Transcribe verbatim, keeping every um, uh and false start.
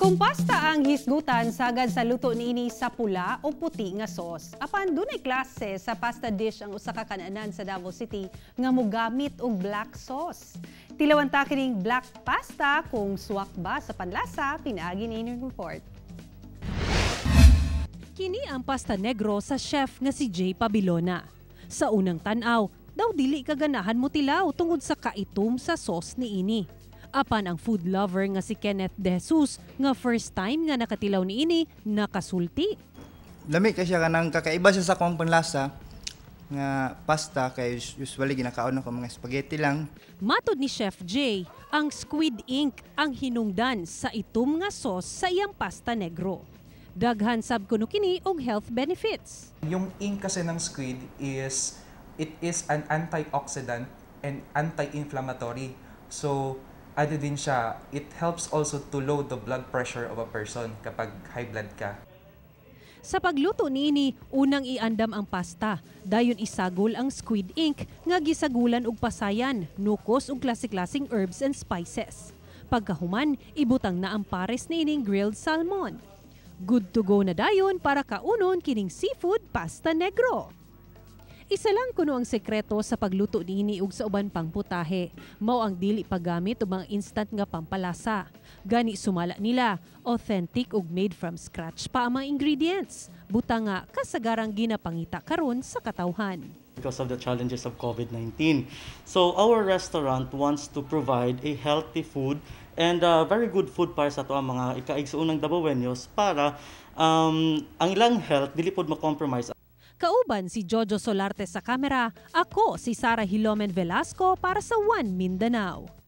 Kung pasta ang hisgutan, sagad sa luto niini sa pula o puti nga sauce. Apan dunay klase sa pasta dish ang usa ka kananan sa Davao City nga mogamit og black sauce. Tilawan ta kining black pasta kung suwak ba sa panlasa, pinaagi ni ining report. Kini ang pasta negro sa chef nga si Jay Pabilona. Sa unang tan-aw, daw dili kaganahan mo tilaw tungod sa kaitom sa sauce niini. Apan ang food lover nga si Kenneth De Jesus nga first time nga nakatilaw niini nakasulti. Lami kasi kanang kakaiba siya sa akong panlasa nga pasta kay usually ginakaon ako mga spaghetti lang. Matod ni Chef Jay, ang squid ink ang hinungdan sa itom nga sauce sa iyang pasta negro. Daghan sab kuno kini og health benefits. Yung ink kasi ng squid is it is an antioxidant and anti-inflammatory. So ano din siya, it helps also to lower the blood pressure of a person kapag high blood ka. Sa pagluto niini, unang iandam ang pasta. Dayon isagol ang squid ink nga gisagulan og pasayan, nukos ug klase-klaseng herbs and spices. Pagkahuman, ibutang na ang pares niining grilled salmon. Good to go na dayon para kaunon kining seafood pasta negro. Isa lang kuno ang sekreto sa pagluto niini ug sa uban pang putahe. Mao ang dili paggamit og mga instant nga pampalasa. Gani sumala nila, authentic ug made from scratch pa ang mga ingredients. Buta nga kasagarang ginapangita karon sa katawhan. Because of the challenges of COVID nineteen. So our restaurant wants to provide a healthy food and uh, very good food para sa ato ang mga ikaigsuunang Davaoenos para um, ang ilang health dili pod ma-compromise. Kauban si Jojo Solarte sa kamera, ako si Sara Hilomen Velasco para sa One Mindanao.